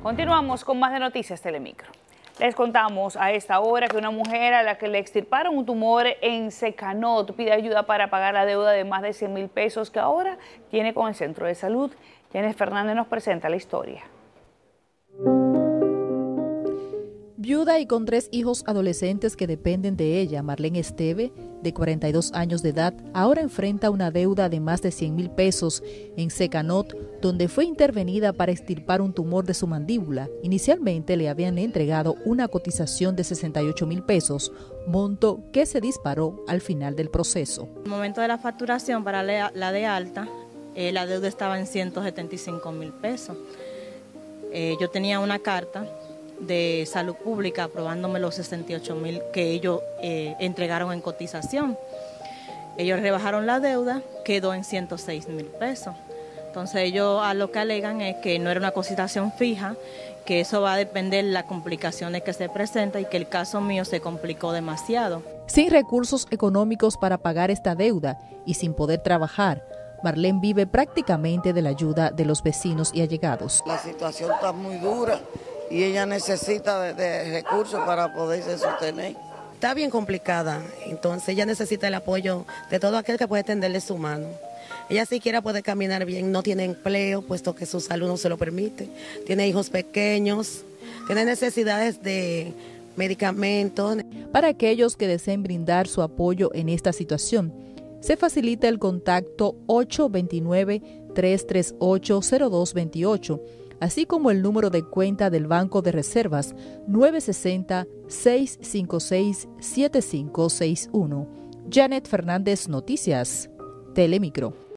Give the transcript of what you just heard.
Continuamos con más de Noticias Telemicro. Les contamos a esta hora que una mujer a la que le extirparon un tumor en Secanot pide ayuda para pagar la deuda de más de 100,000 pesos que ahora tiene con el centro de salud. Janet Fernández nos presenta la historia. Viuda y con 3 hijos adolescentes que dependen de ella, Marlene Esteve, de 42 años de edad, ahora enfrenta una deuda de más de 100,000 pesos en Secanot, donde fue intervenida para extirpar un tumor de su mandíbula. Inicialmente le habían entregado una cotización de 68,000 pesos, monto que se disparó al final del proceso. En el momento de la facturación para la de alta, la deuda estaba en 175,000 pesos. Yo tenía una carta de salud pública aprobándome los 68,000 que ellos entregaron en cotización. Ellos rebajaron la deuda, quedó en 106,000 pesos. Entonces ellos a lo que alegan es que no era una cotización fija, que eso va a depender de las complicaciones que se presentan y que el caso mío se complicó demasiado. Sin recursos económicos para pagar esta deuda y sin poder trabajar, Marlene vive prácticamente de la ayuda de los vecinos y allegados. La situación está muy dura y ella necesita de recursos para poderse sostener. Está bien complicada, entonces ella necesita el apoyo de todo aquel que puede tenderle su mano. Ella siquiera puede caminar bien, no tiene empleo, puesto que su salud no se lo permite. Tiene hijos pequeños, tiene necesidades de medicamentos. Para aquellos que deseen brindar su apoyo en esta situación, se facilita el contacto 829-338-0228, así como el número de cuenta del Banco de Reservas 960-656-7561. Janet Fernández, Noticias Telemicro.